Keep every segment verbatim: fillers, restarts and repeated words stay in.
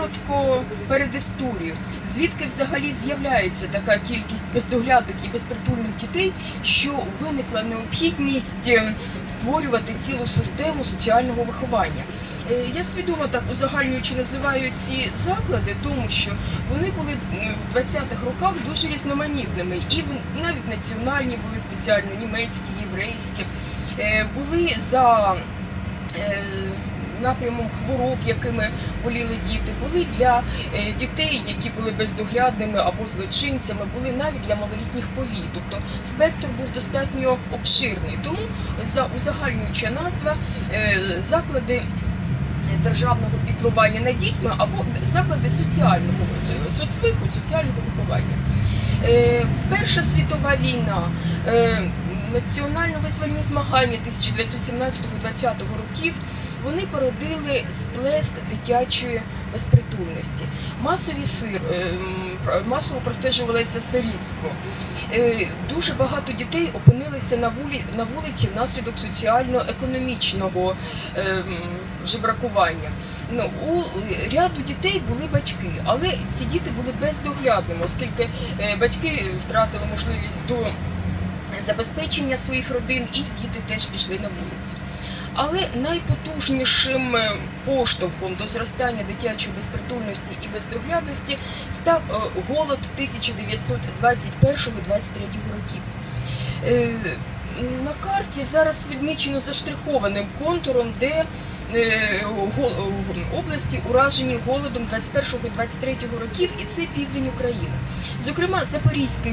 коротко передісторію. Звідки взагалі з'являється така кількість бездоглядних і безпритульних дітей, що виникла необхідність створювати цілу систему соціального виховання? Я свідомо так узагальнюючи називаю ці заклади, тому що вони були в двадцятих роках дуже різноманітними. І навіть національні були спеціально німецькі, єврейські, були за напрямом хвороб, якими боліли діти, були для дітей, які були бездоглядними або злочинцями, були навіть для малолітніх повій. Тобто спектр був достатньо обширний. Тому узагальнююча назва заклади державного піклування над дітьми або заклади соціального соцвиху, соціального виховання. Перша світова війна, національно-визвольні змагання тисяча дев'ятсот сімнадцятого — двадцятого років, вони породили сплеск дитячої безпритульності. Масові сир, масово простежувалося сирітство. Дуже багато дітей опинилися на вулиці, на вулиці внаслідок соціально-економічного жебракування. Ну, у ряду дітей були батьки, але ці діти були бездоглядними, оскільки батьки втратили можливість до забезпечення своїх родин, і діти теж пішли на вулицю. Але найпотужнішим поштовхом до зростання дитячої безпритульності і бездоглядності став голод тисяча дев'ятсот двадцять першого — двадцять третього років. На карті зараз відмічено заштрихованим контуром, де області уражені голодом двадцять першого — двадцять третього років, і це південь України. Зокрема, Запорізький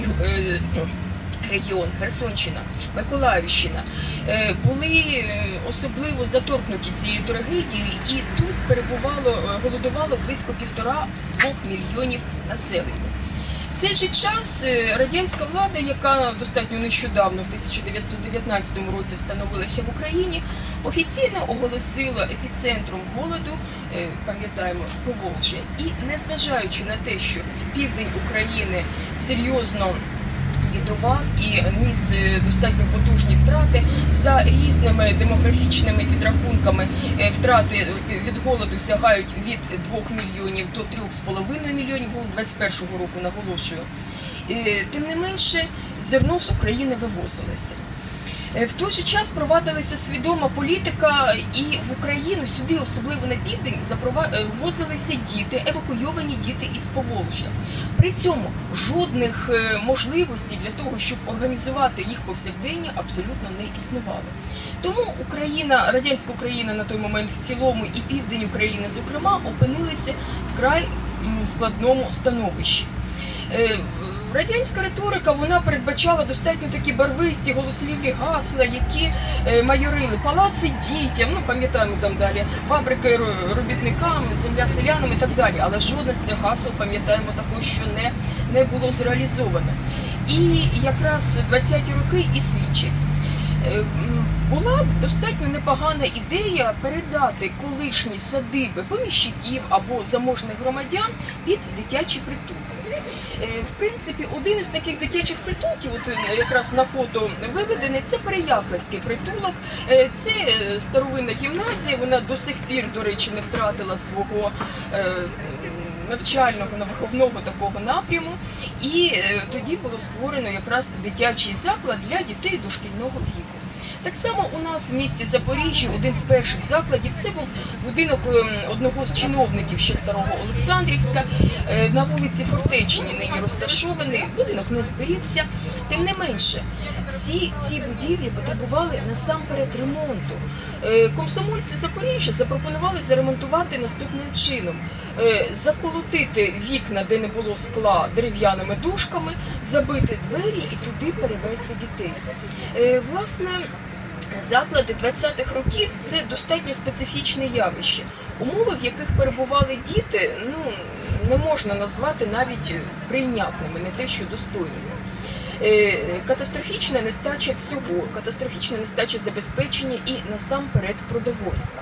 регіон, Херсонщина, Миколаївщина були особливо заторкнуті цією трагедією, і тут перебувало, голодувало близько півтора-двох мільйонів населення. В цей же час радянська влада, яка достатньо нещодавно, в тисяча дев'ятсот дев'ятнадцятому році встановилася в Україні, офіційно оголосила епіцентром голоду, пам'ятаємо, Поволжя. І незважаючи на те, що південь України серйозно бідував і ніс достатньо потужні втрати, за різними демографічними підрахунками втрати від голоду сягають від двох мільйонів до трьох з половиною мільйонів, голод двадцять першого року, наголошую. Тим не менше, зерно з України вивозилося. В той же час провадилася свідома політика, і в Україну, сюди, особливо на південь, ввозилися діти, евакуйовані діти із Поволжя. При цьому жодних можливостей для того, щоб організувати їх повсякдення, абсолютно не існувало. Тому Україна, радянська Україна на той момент в цілому і південь України, зокрема, опинилися в край складному становищі. Радянська риторика, вона передбачала достатньо такі барвисті, голослівні гасла, які майорили: палаци дітям, ну пам'ятаємо там далі, фабрики робітникам, земля селянам і так далі. Але жодне з цих гасел, пам'ятаємо, також, що не, не було зреалізовано. І якраз двадцяті роки і свідчать. Була достатньо непогана ідея передати колишні садиби поміщиків або заможних громадян під дитячі притулки. В принципі, один із таких дитячих притулків, от якраз на фото виведений, це Переяславський притулок. Це старовинна гімназія, вона до сих пір, до речі, не втратила свого навчального, виховного такого напряму. І тоді було створено якраз дитячий заклад для дітей дошкільного віку. Так само у нас в місті Запоріжжя один з перших закладів, це був будинок одного з чиновників ще старого Олександрівська, на вулиці Фортечній нині розташований, будинок не зберігся. Тим не менше, всі ці будівлі потребували насамперед ремонту. Комсомольці Запоріжжя запропонували заремонтувати наступним чином: заколотити вікна, де не було скла, дерев'яними дошками, забити двері і туди перевезти дітей. Власне, заклади двадцятих років – це достатньо специфічне явище. Умови, в яких перебували діти, ну, не можна назвати навіть прийнятними, не те що достойними. Катастрофічна нестача всього, катастрофічна нестача забезпечення і, насамперед, продовольства.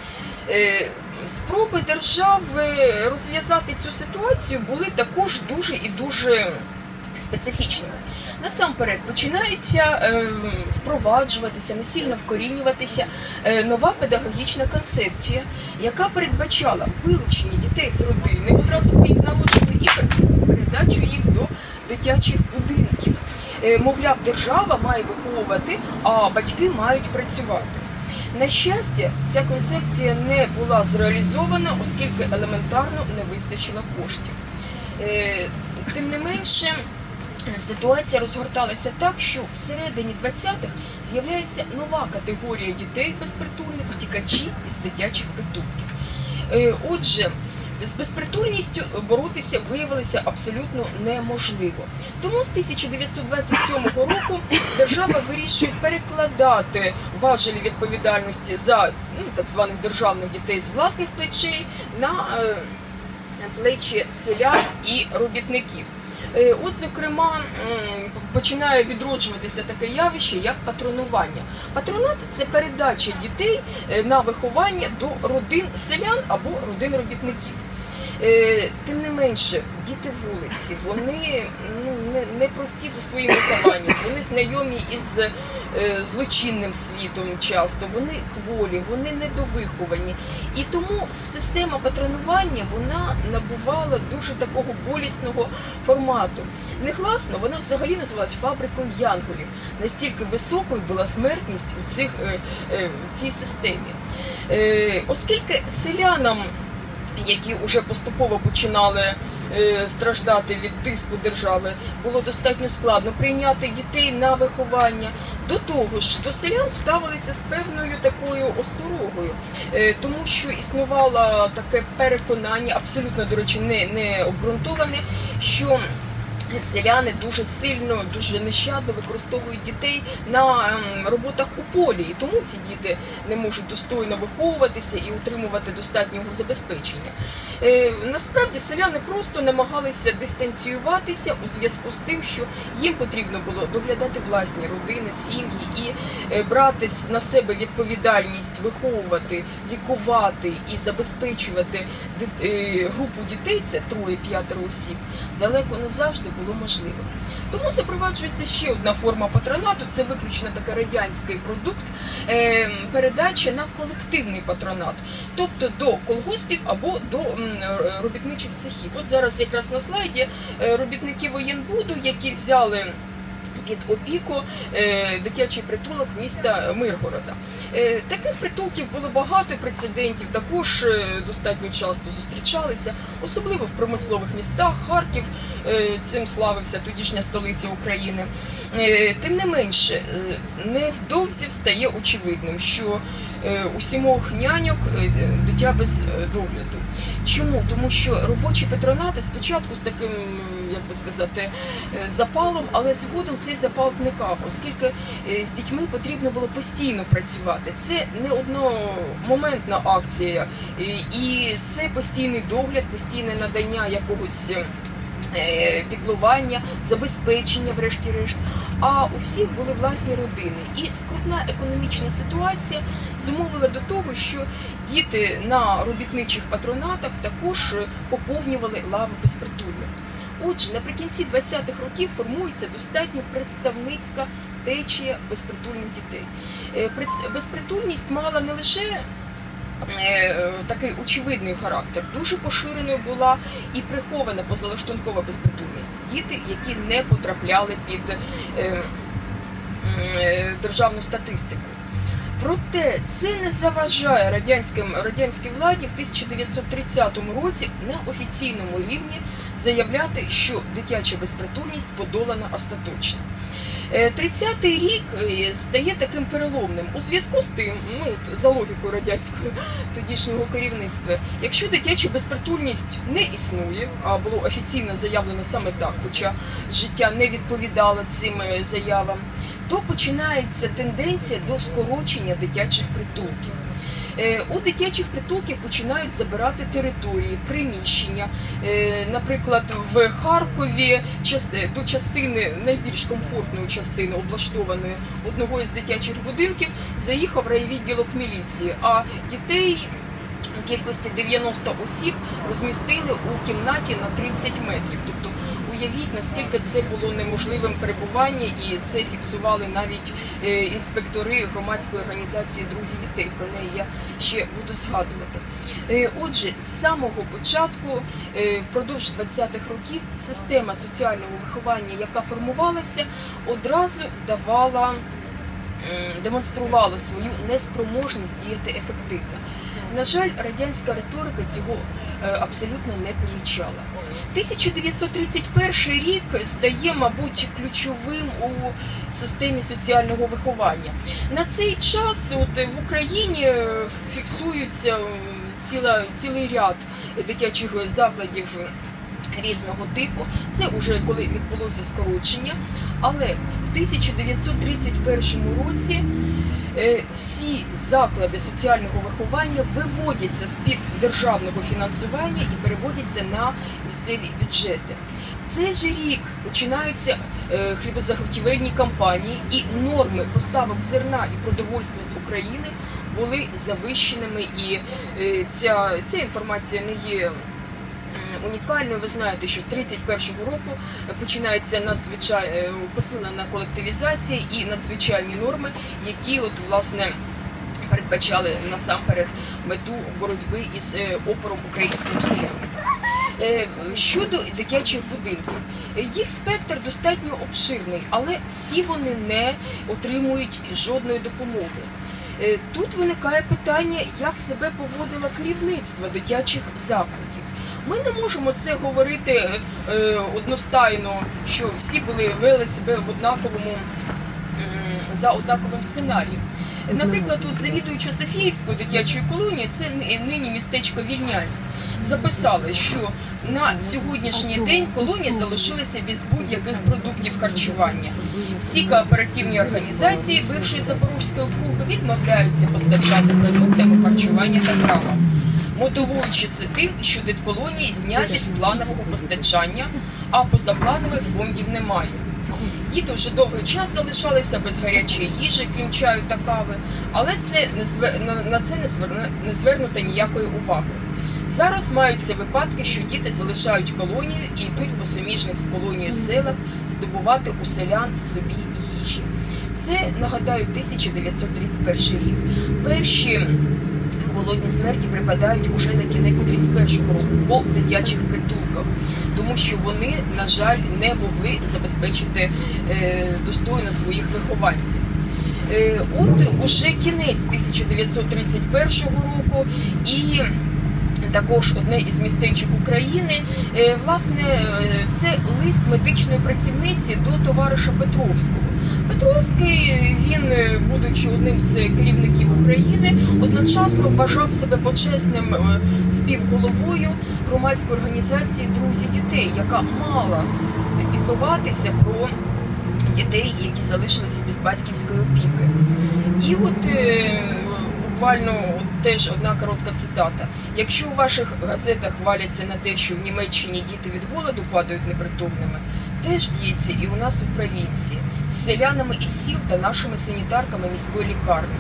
Спроби держави розв'язати цю ситуацію були також дуже і дуже специфічними. Насамперед починається е, впроваджуватися, насильно вкорінюватися е, нова педагогічна концепція, яка передбачала вилучення дітей з родини одразу по їх народженню і передачу їх до дитячих будинків. Е, мовляв, держава має виховувати, а батьки мають працювати. На щастя, ця концепція не була зреалізована, оскільки елементарно не вистачило коштів. Е, тим не менше, ситуація розгорталася так, що всередині двадцятих з'являється нова категорія дітей безпритульних, втікачі із дитячих притулків. Отже, з безпритульністю боротися виявилося абсолютно неможливо. Тому з тисяча дев'ятсот двадцять сьомого року держава вирішує перекладати важелі відповідальності за ну, так званих державних дітей з власних плечей на е, плечі селян і робітників. От, зокрема, починає відроджуватися таке явище, як патронування. Патронат – це передача дітей на виховання до родин селян або родин робітників. Тим не менше, діти вулиці, вони ну, не, не прості за своїм вихованням, вони знайомі із е, злочинним світом часто, вони кволі, вони недовиховані. І тому система патронування, вона набувала дуже такого болісного формату. Негласно вона взагалі називалась фабрикою янголів. Настільки високою була смертність у, цих, е, е, в цій системі. Е, оскільки селянам, які вже поступово починали е, страждати від тиску держави, було достатньо складно прийняти дітей на виховання. До того ж, до селян ставилися з певною такою осторогою, е, тому що існувало таке переконання, абсолютно, до речі, не, не обґрунтоване, що селяни дуже сильно, дуже нещадно використовують дітей на роботах у полі, і тому ці діти не можуть достойно виховуватися і утримувати достатнього забезпечення. Е, насправді селяни просто намагалися дистанціюватися у зв'язку з тим, що їм потрібно було доглядати власні родини, сім'ї і е, брати на себе відповідальність виховувати, лікувати і забезпечувати е, групу дітей, це троє-п'ятеро осіб, далеко не завжди було можливо. Тому запроваджується ще одна форма патронату, це виключно такий радянський продукт, е, передача на колективний патронат, тобто до колгоспів або до м, робітничих цехів. От зараз якраз на слайді е, робітники воєнбуду, які взяли під опіку е, дитячий притулок міста Миргорода. Е, таких притулків було багато, прецедентів також е, достатньо часто зустрічалися, особливо в промислових містах. Харків е, цим славився, тодішня столиця України. Е, тим не менше, е, невдовзі стає очевидним, що е, у сімох няньок е, дитя без догляду. Чому? Тому що робочі патронати спочатку з таким, як би сказати, запалом, але згодом цей запал зникав, оскільки з дітьми потрібно було постійно працювати. Це не одномоментна акція, і це постійний догляд, постійне надання якогось піклування, забезпечення, врешті-решт. А у всіх були власні родини. І скрутна економічна ситуація зумовила до того, що діти на робітничих патронатах також поповнювали лави безпритульних. Отже, наприкінці двадцятих років формується достатньо представницька течія безпритульних дітей. Безпритульність мала не лише такий очевидний характер, дуже поширеною була і прихована позалаштункова безпритульність. Діти, які не потрапляли під е, е, державну статистику. Проте це не заважає радянським, радянській владі в тисяча дев'ятсот тридцятому році на офіційному рівні заявляти, що дитяча безпритульність подолана остаточно. тридцятий рік стає таким переломним у зв'язку з тим, ну, за логікою радянського тодішнього керівництва, якщо дитяча безпритульність не існує, а було офіційно заявлено саме так, хоча життя не відповідало цим заявам, то починається тенденція до скорочення дитячих притулків. У дитячих притулків починають забирати території, приміщення. Наприклад, в Харкові до частини, найбільш комфортної частини, облаштованої одного із дитячих будинків, заїхав райвідділок міліції, а дітей у кількості дев'яносто осіб розмістили у кімнаті на тридцять метрів. Тобто уявіть, наскільки це було неможливим перебування, і це фіксували навіть інспектори громадської організації «Друзі дітей». Про неї я ще буду згадувати. Отже, з самого початку, впродовж двадцятих років, система соціального виховання, яка формувалася, одразу давала, демонструвала свою неспроможність діяти ефективно. На жаль, радянська риторика цього абсолютно не помічала. тисяча дев'ятсот тридцять перший рік стає, мабуть, ключовим у системі соціального виховання. На цей час от, в Україні фіксується ціла, цілий ряд дитячих закладів різного типу. Це вже коли відбулося скорочення. Але в тисяча дев'ятсот тридцять першому році всі заклади соціального виховання виводяться з-під державного фінансування і переводяться на місцеві бюджети. В цей же рік починаються хлібозаготівельні кампанії, і норми поставок зерна і продовольства з України були завищеними, і ця, ця інформація не є унікальною. Ви знаєте, що з тридцять першого року починається надзвичай... посилена колективізація і надзвичайні норми, які от, власне, передбачали насамперед мету боротьби із опором українського селянства. Щодо дитячих будинків, їх спектр достатньо обширний, але всі вони не отримують жодної допомоги. Тут виникає питання, як себе поводило керівництво дитячих закладів. Ми не можемо це говорити е, одностайно, що всі були вели себе в однаковому, е, за однаковим сценарієм. Наприклад, от завідуюча Софіївської дитячої колонії, це нині містечко Вільнянськ, записали, що на сьогоднішній день колонії залишилися без будь-яких продуктів харчування. Всі кооперативні організації бившої Запорізької округи відмовляються постачати продуктами харчування та травам, мотивуючи це тим, що дитколонії зняті з планового постачання, а позапланових фондів немає. Діти вже довгий час залишалися без гарячої їжі, крім чаю та кави, але це не звер... на це не, звер... не звернуто ніякої уваги. Зараз маються випадки, що діти залишають колонію і йдуть по суміжних з колонією селах здобувати у селян собі їжі. Це, нагадаю, тисяча дев'ятсот тридцять перший рік. Перші голодні смерті припадають уже на кінець тридцять першого року по дитячих притулках, тому що вони, на жаль, не могли забезпечити е, достойно своїх вихованців. Е, от уже кінець тисяча дев'ятсот тридцять першого року, і також одне із містечок України, е, власне, це лист медичної працівниці до товариша Петровського. Петровський, він, будучи одним з керівників України, одночасно вважав себе почесним співголовою громадської організації «Друзі дітей», яка мала піклуватися про дітей, які залишилися без батьківської опіки. І от буквально от теж одна коротка цитата. «Якщо у ваших газетах валяться на те, що в Німеччині діти від голоду падають непритомними, теж діється і у нас у провінції, з селянами із сіл та нашими санітарками міської лікарні».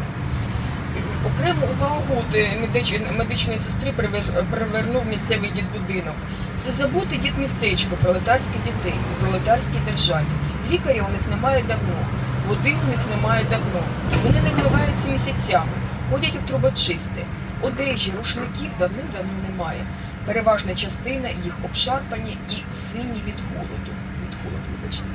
Окрему увагу медичної сестри привернув місцевий дитбудинок. Це забутий дитмістечко пролетарських дітей у пролетарській державі. Лікаря у них немає давно, води у них немає давно, вони не вмиваються місяцями, ходять як трубочисти. Одежі, рушників давним-давно немає. Переважна частина їх обшарпані і сині від голоду. Від голоду, вибачте.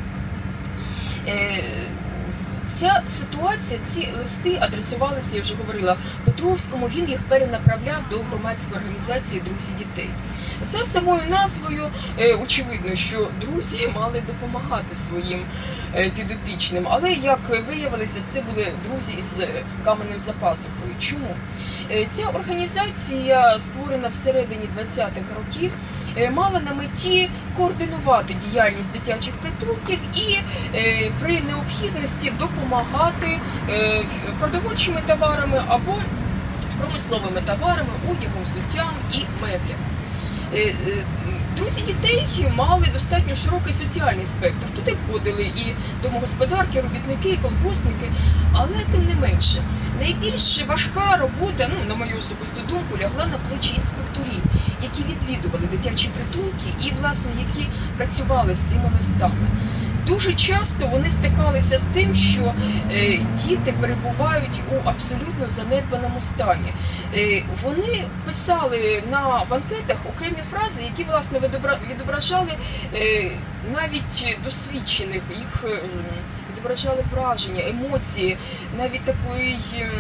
Е, ця ситуація, ці листи адресувалися, я вже говорила, Петровському, він їх перенаправляв до громадської організації «Друзі дітей». За самою назвою, е, очевидно, що друзі мали допомагати своїм е, підопічним, але, як виявилося, це були друзі із каменем за пазухою. Чому? Е, ця організація, створена всередині двадцятих років, е, мала на меті координувати діяльність дитячих притулків і е, при необхідності допомагати е, продовольчими товарами або промисловими товарами, одягом, взуттям і меблями. Друзі дітей мали достатньо широкий соціальний спектр. Туди входили і домогосподарки, робітники, і колгоспники, але тим не менше. Найбільш важка робота, ну, на мою особисту думку, лягла на плечі інспекторів, які відвідували дитячі притулки і, власне, які працювали з цими листами. Дуже часто вони стикалися з тим, що е, діти перебувають у абсолютно занедбаному стані. Е, вони писали на в анкетах окремі фрази, які, власне, відображали е, навіть досвідчених, їх е, відображали враження, емоції, навіть такий е,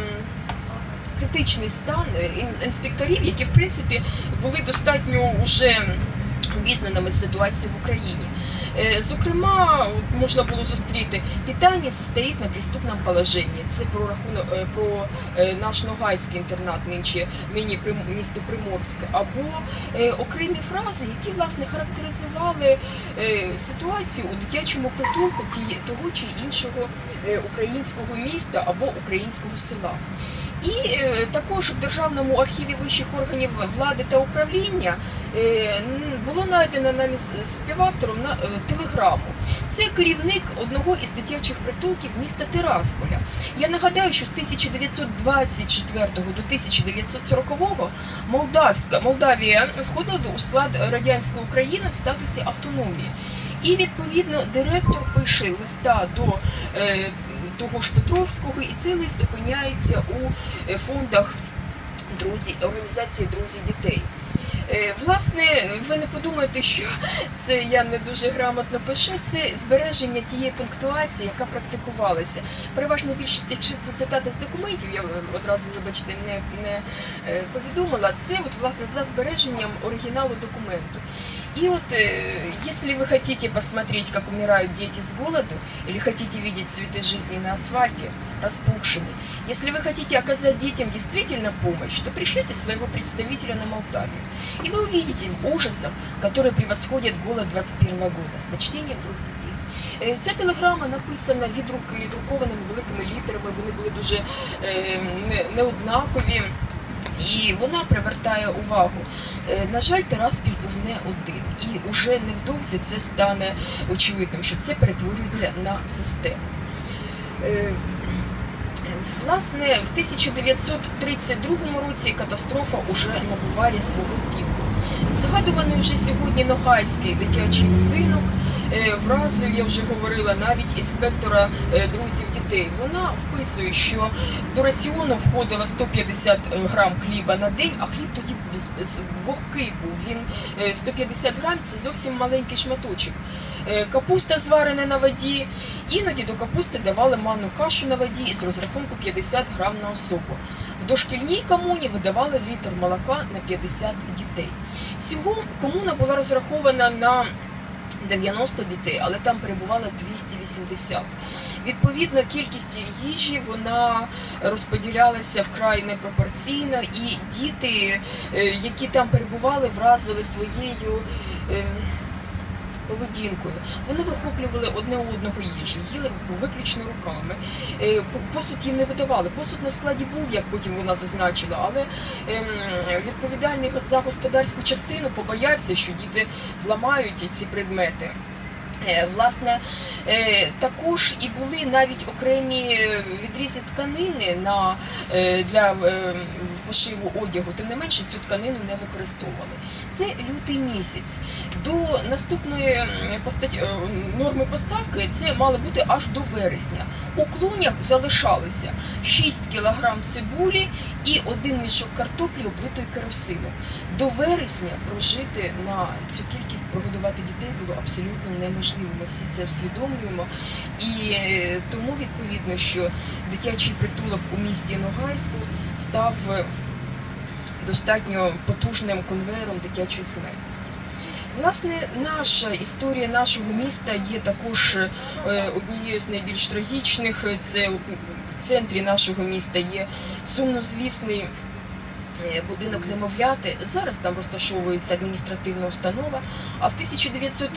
критичний стан інспекторів, які, в принципі, були достатньо вже обізнаними з ситуацією в Україні. Зокрема, можна було зустріти «Питання состоїть на преступному положенні». Це про рахунок про наш Ногайський інтернат, нині, нині місто Приморськ, або окремі фрази, які, власне, характеризували ситуацію у дитячому притулку того чи іншого українського міста або українського села. І е, також в Державному архіві вищих органів влади та управління е, було знайдено на співавтором на е, телеграму. Це керівник одного із дитячих притулків міста Тирасполя. Я нагадаю, що з тисяча дев'ятсот двадцять четвертого до тисяча дев'ятсот сорокового Молдавська, Молдавія входила у склад радянської України в статусі автономії. І, відповідно, директор пише листа до е, того ж Петровського, і цей лист опиняється у фондах друзі, організації «Друзі дітей». Власне, ви не подумаєте, що це я не дуже грамотно пишу, це збереження тієї пунктуації, яка практикувалася. Переважна більшість, якщо це цитати з документів, я одразу, вибачте, не, не повідомила, це от, власне, за збереженням оригіналу документу. И вот, э, если вы хотите посмотреть, как умирают дети с голоду, или хотите видеть цветы жизни на асфальте, распухшими, если вы хотите оказать детям действительно помощь, то пришлите своего представителя на Молдавию. И вы увидите ужасов, которые превосходят голод двадцать первого года. С почтением, друг детей. Ця телеграма написана від руки, друкованими великими літерами, вони були дуже е, неоднакові. І вона привертає увагу. На жаль, Тираспіль був не один. І уже невдовзі це стане очевидним, що це перетворюється на систему. Власне, в тисяча дев'ятсот тридцять другому році катастрофа уже набуває свого піку. Згадуваний вже сьогодні Ногайський дитячий будинок вразив, я вже говорила, навіть інспектора друзів дітей. Вона вписує, що до раціону входило сто п'ятдесят грам хліба на день, а хліб тоді вогкий був. Він сто п'ятдесят грам – це зовсім маленький шматочок. Капуста зварена на воді, іноді до капусти давали манну кашу на воді з розрахунку п'ятдесят грам на особу. В дошкільній комуні видавали літр молока на п'ятдесят дітей. Всього комуна була розрахована на дев'яносто дітей, але там перебувало двісті вісімдесят. Відповідно, кількість їжі, вона розподілялася вкрай непропорційно, і діти, які там перебували, вразили своєю поведінкою. Вони вихоплювали одне у одного їжу, їли виключно руками. Посуд їм не видавали. Посуд на складі був, як потім вона зазначила, але відповідальний за господарську частину побоявся, що діти зламають ці предмети. Власне, також і були навіть окремі відрізи тканини на, для пошиву одягу, тим не менше цю тканину не використовували. Це лютий місяць. До наступної норми поставки це мало бути аж до вересня. У клунях залишалося шість кілограм цибулі і один мішок картоплі, облитої керосином. До вересня прожити на цю кількість, прогодувати дітей було абсолютно неможливо. Ми всі це усвідомлюємо. І тому, відповідно, що дитячий притулок у місті Ногайську став достатньо потужним конвейером дитячої смертності. Власне, наша історія нашого міста є також однією з найбільш трагічних. Це в центрі нашого міста є сумнозвісний будинок немовляти. Зараз там розташовується адміністративна установа, а в тисяча дев'ятсот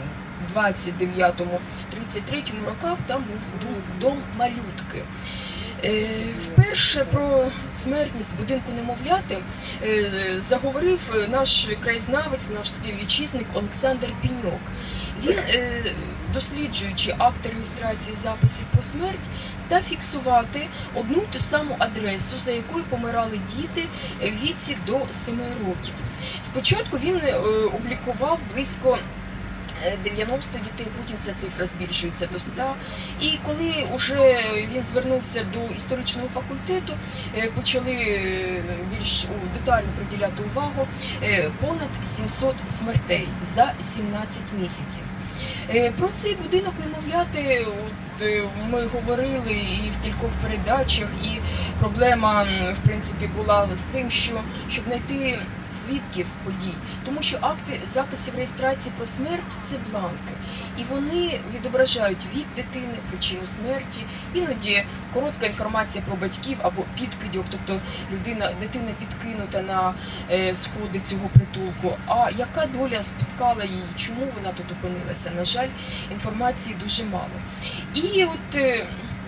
двадцять дев'ятому — тридцять третьому роках там був дом малютки. Вперше про смертність будинку немовляти заговорив наш краєзнавець, наш співвітчизник Олександр Піньок. Він, досліджуючи акти реєстрації записів про смерть, став фіксувати одну й ту саму адресу, за якою помирали діти в віці до семи років. Спочатку він облікував близько дев'яносто дітей, потім ця цифра збільшується до ста. І коли вже він звернувся до історичного факультету, почали більш детально приділяти увагу, понад сімсот смертей за сімнадцять місяців. Про цей будинок немовляти ми говорили і в кількох передачах, і проблема, в принципі, була з тим, що щоб знайти свідків подій, тому що акти записів реєстрації про смерть – це бланки, і вони відображають вік дитини, причину смерті, іноді коротка інформація про батьків або підкидьок, тобто людина, дитина підкинута на е, сходи цього притулку, а яка доля спіткала її, чому вона тут опинилася. На жаль, інформації дуже мало. І от е,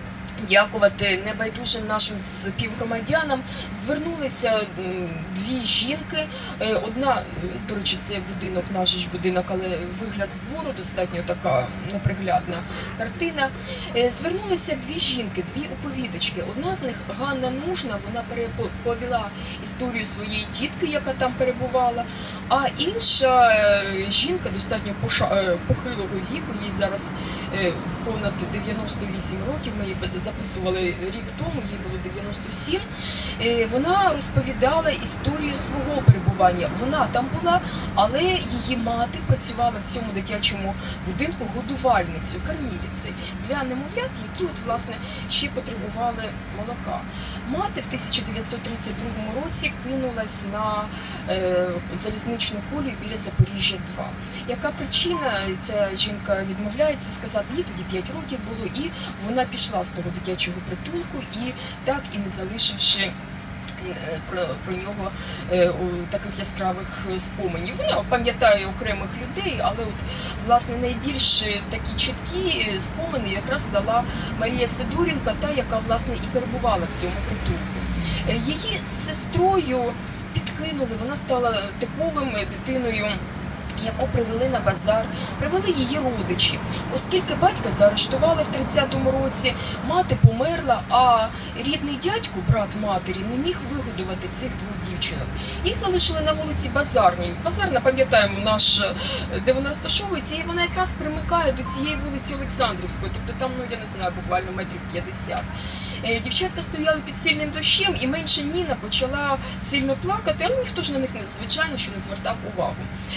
дякувати небайдужим нашим співгромадянам звернулися дві жінки. Одна, до речі, це будинок, наш ж будинок, але вигляд з двору, достатньо така неприглядна картина. Звернулися дві жінки, дві оповідачки. Одна з них Ганна Нужна, вона переповіла історію своєї тітки, яка там перебувала, а інша жінка, достатньо похилого віку, їй зараз понад дев'яносто вісім років, ми її записували рік тому, їй було дев'яносто сім, вона розповідала історію свого перебування. Вона там була, але її мати працювала в цьому дитячому будинку годувальницею, кормілицею для немовлят, які от, власне, ще потребували молока. Мати в тисяча дев'ятсот тридцять другому році кинулась на е, залізничну колію біля Запоріжжя два. Яка причина? Ця жінка відмовляється сказати, їй тоді п'ять років було, і вона пішла з того дитячого притулку, і так і не залишивши Про, про нього е, у таких яскравих споменів. Вона пам'ятає окремих людей, але от, власне, найбільш такі чіткі спомини якраз дала Марія Сидоренко, та, яка, власне, і перебувала в цьому притулку. Е, її з сестрою підкинули, вона стала типовим дитиною, яку привели на базар, привели її родичі. Оскільки батька заарештували в тридцятому році, мати померла, а рідний дядько, брат матері, не міг вигодувати цих двох дівчинок. Їх залишили на вулиці Базарній. Базарна, пам'ятаємо, наш, де вона розташовується, і вона якраз примикає до цієї вулиці Олександрівської, тобто там, ну, я не знаю, буквально метрів п'ятдесят. Дівчатка стояли під сильним дощем, і менша Ніна почала сильно плакати, але ніхто ж на них, звичайно, що не звертав увагу.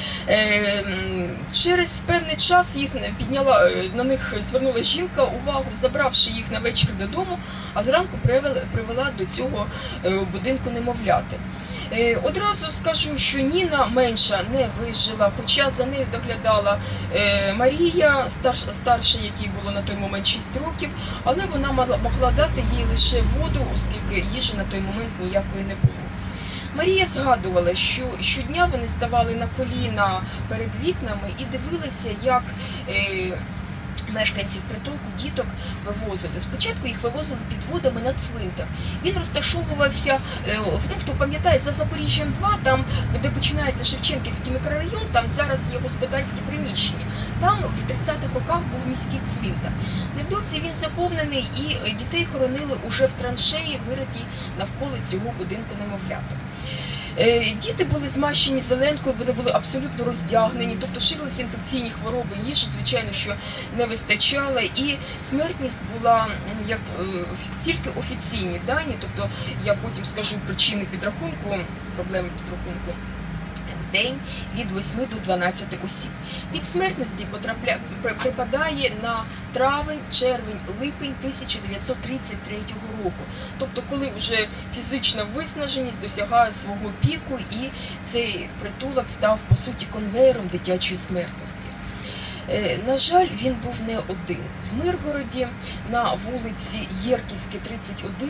Через певний час їх підняла, на них звернула жінка увагу, забравши їх на вечір додому, а зранку привела, привела до цього будинку немовляти. Одразу скажу, що Ніна менша не вижила, хоча за нею доглядала Марія, старша, старша, якій було на той момент шість років, але вона могла дати їй лише воду, оскільки їжі на той момент ніякої не було. Марія згадувала, що щодня вони ставали на коліна перед вікнами і дивилися, як е, мешканців притулку діток вивозили. Спочатку їх вивозили підводами на цвинтар. Він розташовувався, е, ну, хто пам'ятає, за Запоріжжям два, там, де починається Шевченківський мікрорайон, там зараз є господарські приміщення. Там в тридцятих роках був міський цвинтар. Невдовзі він заповнений, і дітей хоронили уже в траншеї, виритій навколо цього будинку немовляти. Діти були змащені зеленкою, вони були абсолютно роздягнені, тобто ширилися інфекційні хвороби, їжі, звичайно, що не вистачало, і смертність була як тільки офіційні дані, тобто я потім скажу причини підрахунку, проблеми підрахунку. День від восьми до дванадцяти осіб. Пік смертності потрапля... припадає на травень, червень, липень тисяча дев'ятсот тридцять третього року. Тобто, коли вже фізична виснаженість досягає свого піку, і цей притулок став, по суті, конвейером дитячої смертності. На жаль, він був не один. В Миргороді на вулиці Єрківській, тридцять один,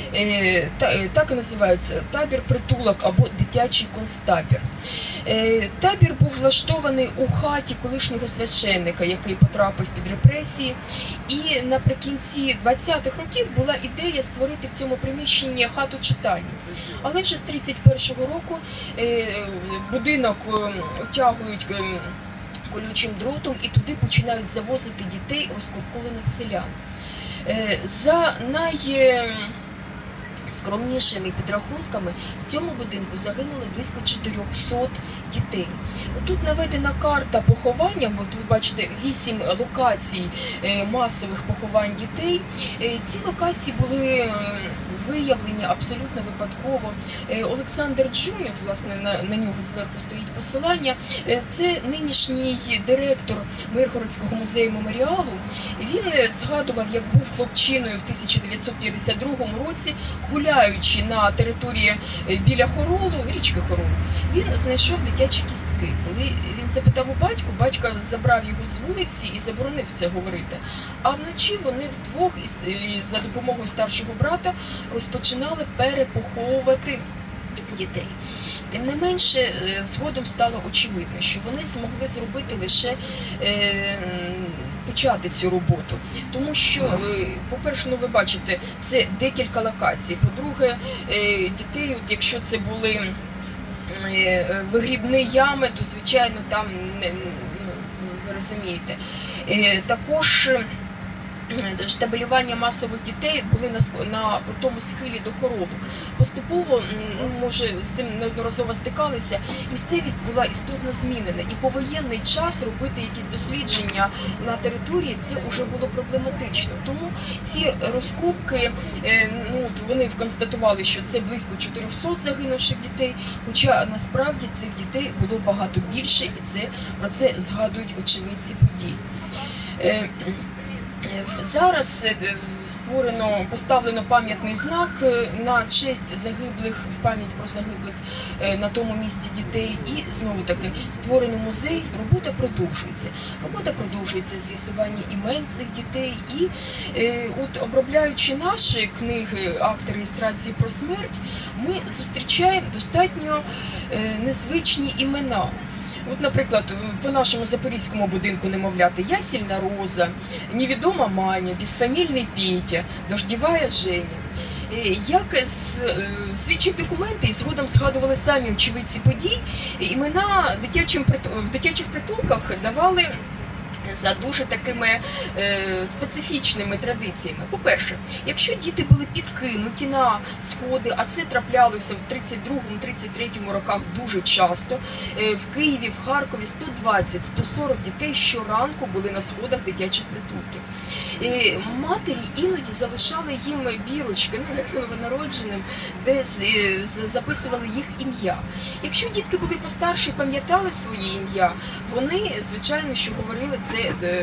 так і називається табір-притулок або дитячий концтабір. Табір був влаштований у хаті колишнього священника, який потрапив під репресії. І наприкінці двадцятих років була ідея створити в цьому приміщенні хату-читальню. Але вже з тридцять першого року будинок утягують колючим дротом і туди починають завозити дітей розкуркулених селян. За найскромнішими підрахунками в цьому будинку загинуло близько чотирьохсот дітей. Тут наведена карта поховання, от ви бачите вісім локацій масових поховань дітей. Ці локації були виявлені абсолютно випадково. Олександр Джунь, от, власне, на, на нього зверху стоїть посилання, це нинішній директор Миргородського музею меморіалу. Він згадував, як був хлопчиною в тисяча дев'ятсот п'ятдесят другому році, гуляючи на території біля Хоролу, річки Хорол, він знайшов дитячі кістки. Коли він запитав у батька, батько забрав його з вулиці і заборонив це говорити. А вночі вони вдвох за допомогою старшого брата розпочинали перепоховувати дітей. Тим не менше, згодом стало очевидно, що вони змогли зробити лише е, почати цю роботу. Тому що, по-перше, ну ви бачите, це декілька локацій. По-друге, е, дітей, от якщо це були е, вигрібні ями, то, звичайно, там, не, ну, ви розумієте, е, також штабелювання масових дітей були на, на крутому схилі до Хоролу. Поступово, може, з цим неодноразово стикалися, місцевість була істотно змінена. І повоєнний час робити якісь дослідження на території, це вже було проблематично. Тому ці розкопки, ну, вони констатували, що це близько чотирьохсот загинувших дітей, хоча насправді цих дітей було багато більше, і це, про це згадують очевидці подій. Зараз створено, поставлено пам'ятний знак на честь загиблих, в пам'ять про загиблих на тому місці дітей. І, знову-таки, створено музей, робота продовжується. Робота продовжується з з'ясування імен цих дітей. І е, от, обробляючи наші книги, акти реєстрації про смерть, ми зустрічаємо достатньо е, незвичні імена. От, наприклад, по нашому запорізькому будинку немовляти Ясільна Роза, Невідома Маня, Безфамільний Петя, Дождєвая Женя. Як свідчать документи, і згодом згадували самі очевидці подій, імена дитячим, в дитячих притулках давали за дуже такими е, специфічними традиціями. По-перше, якщо діти були підкинуті на сходи, а це траплялося в тридцять другому — тридцять третьому роках дуже часто, е, в Києві, в Харкові сто двадцять — сто сорок дітей щоранку були на сходах дитячих притулків. Е, матері іноді залишали їм бірочки, ну, як новонародженим, де з, з, записували їх ім'я. Якщо дітки були постарші і пам'ятали своє ім'я, вони, звичайно, що говорили це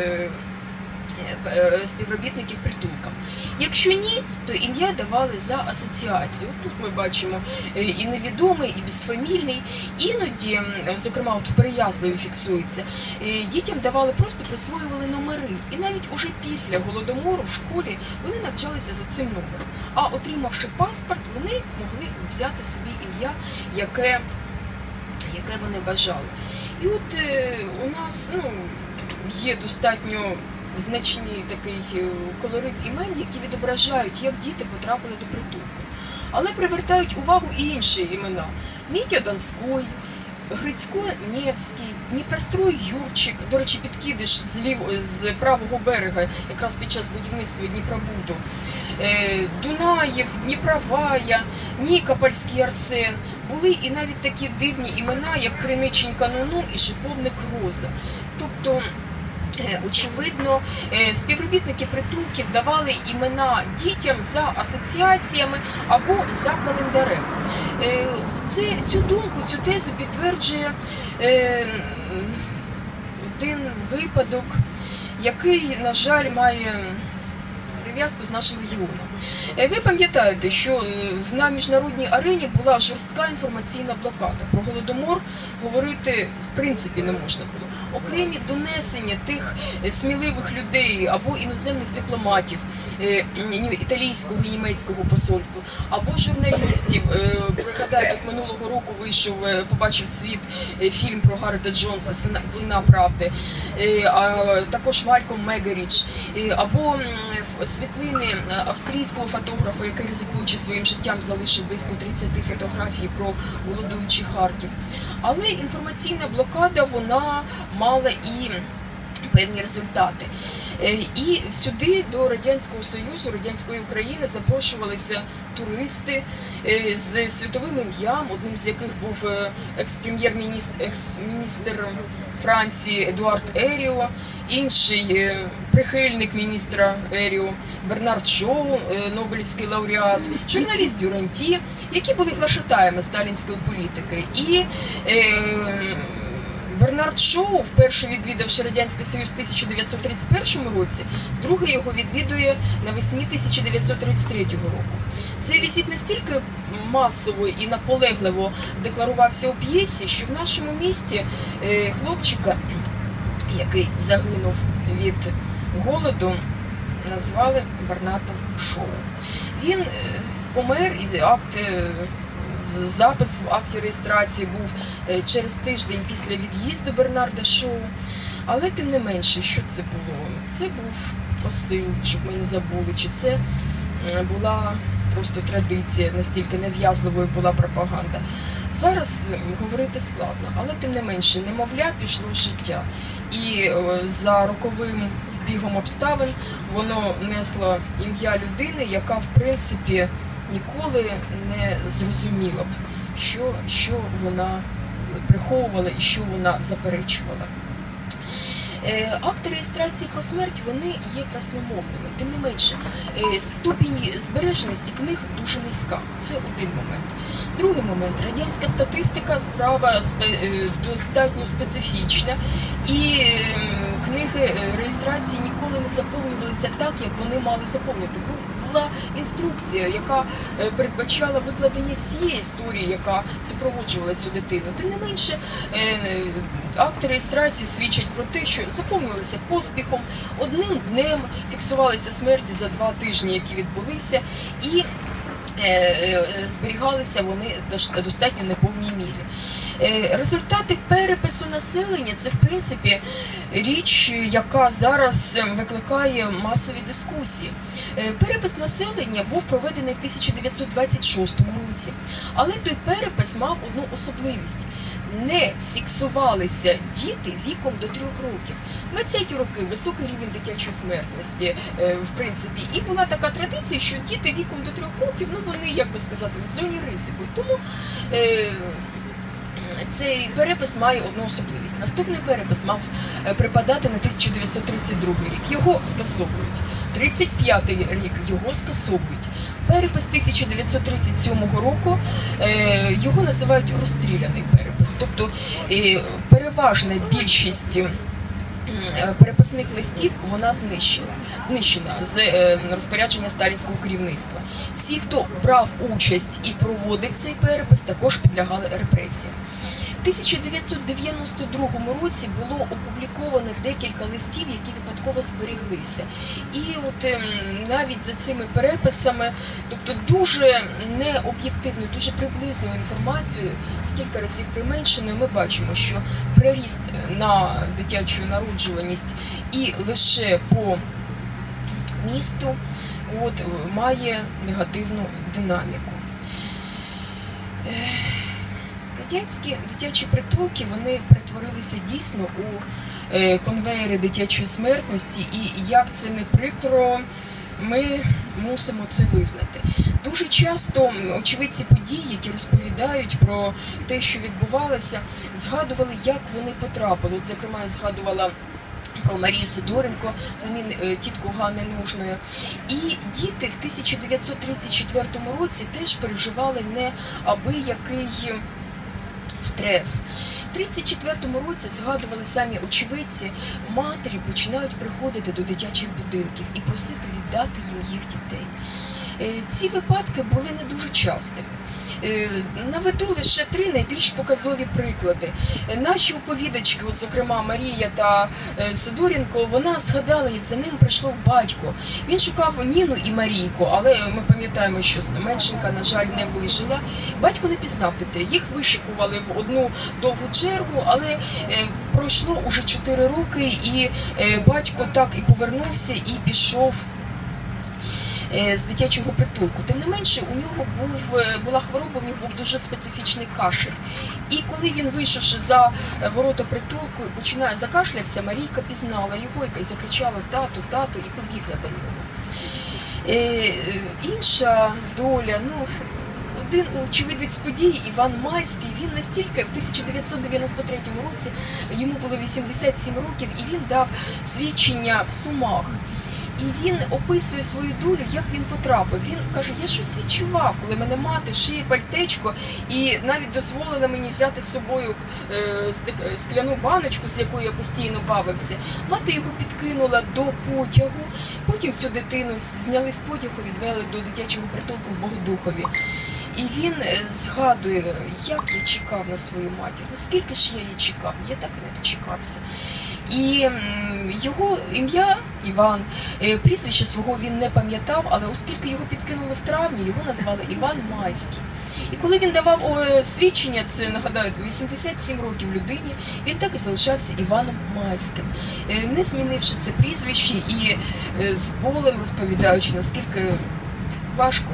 співробітників притулка. Якщо ні, то ім'я давали за асоціацію. Тут ми бачимо і невідомий, і безфамільний. Іноді, зокрема, от в Переяславі фіксується, дітям давали, просто присвоювали номери. І навіть уже після Голодомору в школі вони навчалися за цим номером. А отримавши паспорт, вони могли взяти собі ім'я, яке, яке вони бажали. І от е, у нас, ну, є достатньо значний такий колорит імен, які відображають, як діти потрапили до притулку. Але привертають увагу і інші імена. Мітя Донской, Грицько Невський, Дніпрострой Юрчик, до речі, Підкидиш з, лів... з правого берега, якраз під час будівництва Дніпробуду, Дунаєв, Дніпровая, Нікопольський Арсен. Були і навіть такі дивні імена, як Криниченька Нуну і Шиповник Роза. Тобто, очевидно, співробітники притулків давали імена дітям за асоціаціями або за календарем. Це, цю думку, цю тезу підтверджує один випадок, який, на жаль, має прив'язку з нашим регіоном. Ви пам'ятаєте, що на міжнародній арені була жорстка інформаційна блокада. Про Голодомор говорити в принципі не можна було. Окремі донесення тих сміливих людей або іноземних дипломатів італійського і німецького посольства, або журналістів. Пригадаю, тут минулого року вийшов, побачив світ фільм про Гарета Джонса «Ціна правди», а також Мальком Мегеріч, або світлини австрійського фотографа, який, ризикуючи своїм життям, залишив близько тридцяти фотографій про голодуючий Харків. Але інформаційна блокада, вона мала і певні результати. І сюди, до Радянського Союзу, Радянської України, запрошувалися туристи з світовим ім'ям, одним з яких був екс-прем'єр-міністр екс-міністр Франції Едуард Еріо, інший прихильник міністра Еріо Бернард Шоу, Нобелівський лауреат, журналіст Дюранті, які були глашатаями сталінської політики. І е, Бернард Шоу, вперше відвідавши Радянський Союз в тисяча дев'ятсот тридцять першому році, вдруге його відвідує навесні тисяча дев'ятсот тридцять третього року. Цей візит настільки масово і наполегливо декларувався у п'єсі, що в нашому місті хлопчика, який загинув від голоду, назвали Бернардом Шоу. Він помер, і акт, запис в акті реєстрації був через тиждень після від'їзду Бернарда Шоу. Але тим не менше, що це було? Це був посил, щоб ми не забули, чи це була просто традиція, настільки нав'язливою була пропаганда. Зараз говорити складно, але тим не менше, немовля пішло з життя. І за роковим збігом обставин воно несло ім'я людини, яка, в принципі, ніколи не зрозуміла б, що, що вона приховувала і що вона заперечувала. Акти реєстрації про смерть, вони є красномовними. Тим не менше, ступінь збереженості книг дуже низька. Це один момент. Другий момент. Радянська статистика, справа достатньо специфічна. І книги реєстрації ніколи не заповнювалися так, як вони мали заповнити. Була інструкція, яка передбачала викладення всієї історії, яка супроводжувала цю дитину. Тим не менше, акти реєстрації свідчать про те, що заповнювалися поспіхом, одним днем фіксувалися смерті за два тижні, які відбулися, і зберігалися вони в достатньо неповній мірі. Результати перепису населення – це, в принципі, річ, яка зараз викликає масові дискусії. Перепис населення був проведений в тисяча дев'ятсот двадцять шостому році, але той перепис мав одну особливість. Не фіксувалися діти віком до трьох років. двадцяті роки – високий рівень дитячої смертності, в принципі. І була така традиція, що діти віком до трьох років, ну вони, як би сказати, в зоні ризику. І тому е, цей перепис має одну особливість. Наступний перепис мав припадати на тисяча дев'ятсот тридцять другий рік. Його скасовують. тридцять п'ятий рік його скасовують. Перепис тисяча дев'ятсот тридцять сьомого року, його називають розстріляний перепис. Тобто переважна більшість переписних листів вона знищена, знищена з розпорядження сталінського керівництва. Всі, хто брав участь і проводив цей перепис, також підлягали репресіям. В тисяча дев'ятсот дев'яносто другому році було опубліковано декілька листів, які випадково зберіглися. І от навіть за цими переписами, тобто дуже необ'єктивну, дуже приблизну інформацію, в кілька разів применшеною, ми бачимо, що приріст на дитячу народжуваність і лише по місту от, має негативну динаміку. Радянські дитячі притулки, вони перетворилися дійсно у конвеєри дитячої смертності, і як це не прикро, ми мусимо це визнати. Дуже часто очевидці подій, які розповідають про те, що відбувалося, згадували, як вони потрапили. От, зокрема, я згадувала про Марію Сидоренко, тітку Ганни Нужної. І діти в тисяча дев'ятсот тридцять четвертому році теж переживали неабиякий стрес. У тридцять четвертому році, згадували самі очевидці, матері починають приходити до дитячих будинків і просити віддати їм їх дітей. Ці випадки були не дуже частими. Наведу лише три найбільш показові приклади. Наші оповідачки, от, зокрема Марія та Сидоренко, вона згадала, як за ним прийшов батько. Він шукав Ніну і Марійку, але ми пам'ятаємо, що меншенька, на жаль, не вижила. Батько не пізнав дітей, їх вишикували в одну довгу чергу, але пройшло уже чотири роки, і батько так і повернувся, і пішов з дитячого притулку. Тим не менше, у нього був, була хвороба, у нього був дуже специфічний кашель. І коли він, вийшовши за ворота притулку, починає закашлявся, Марійка пізнала його і закричала «тату, тату» і побігла до нього. Е, інша доля, ну, один очевидець подій, Іван Майський, він настільки, в тисяча дев'ятсот дев'яносто третьому році йому було вісімдесят сім років, і він дав свідчення в Сумах. І він описує свою долю, як він потрапив. Він каже, я щось відчував, коли мене мати шиє пальтечко, і навіть дозволила мені взяти з собою скляну баночку, з якою я постійно бавився. Мати його підкинула до потягу, потім цю дитину зняли з потягу, відвели до дитячого притулку в Богодухові. І він згадує, як я чекав на свою матір, наскільки ж я її чекав, я так і не дочекався. І його ім'я Іван, прізвище свого він не пам'ятав, але оскільки його підкинули в травні, його назвали Іван Майський. І коли він давав свідчення, це, нагадаю, вісімдесят сім років людині, він так і залишався Іваном Майським, не змінивши це прізвище і з болем розповідаючи, наскільки важко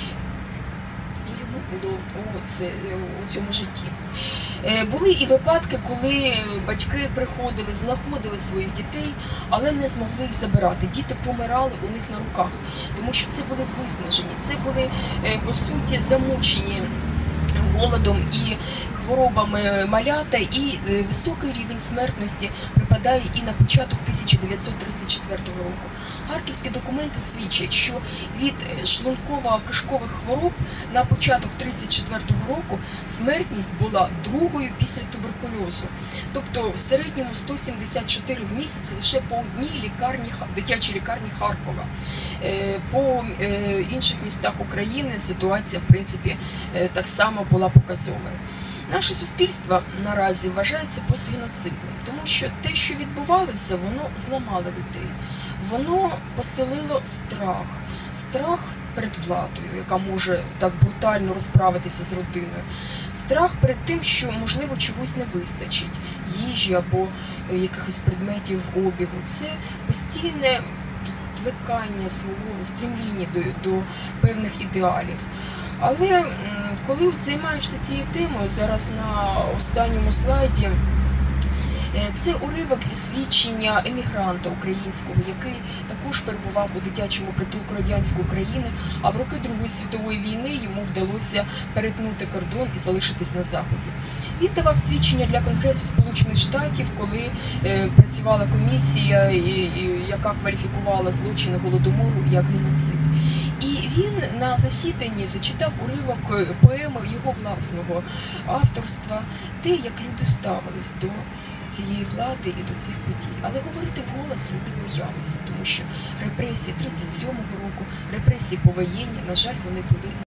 було у, це, у цьому житті. Були і випадки, коли батьки приходили, знаходили своїх дітей, але не змогли їх забирати. Діти помирали у них на руках, тому що це були виснажені, це були, по суті, замучені голодом і хворобами малята, і високий рівень смертності припадає і на початок тисяча дев'ятсот тридцять четвертого року. Харківські документи свідчать, що від шлунково-кишкових хвороб на початок тридцять четвертого року смертність була другою після туберкульозу. Тобто в середньому сто сімдесят чотири в місяць лише по одній лікарні, дитячій лікарні Харкова. По інших містах України ситуація, в принципі, так само була показовою. Наше суспільство наразі вважається постгеноцидним, тому що те, що відбувалося, воно зламало людей. Воно поселило страх. Страх перед владою, яка може так брутально розправитися з родиною. Страх перед тим, що, можливо, чогось не вистачить, їжі або якихось предметів обігу. Це постійне плекання свого стрімління до, до певних ідеалів. Але коли займаєшся цією темою, зараз на останньому слайді, це уривок зі свідчення емігранта українського, який також перебував у дитячому притулку радянської України, а в роки Другої світової війни йому вдалося перетнути кордон і залишитись на Заході. Він давав свідчення для Конгресу Сполучених Штатів, коли е, працювала комісія, і, і, яка кваліфікувала злочини Голодомору як геноцид. І він на засіданні зачитав уривок поеми його власного авторства, те, як люди ставились до цієї влади і до цих подій. Але говорити вголос люди боялися, тому що репресії тридцять сьомого року, репресії повоєнні, на жаль, вони були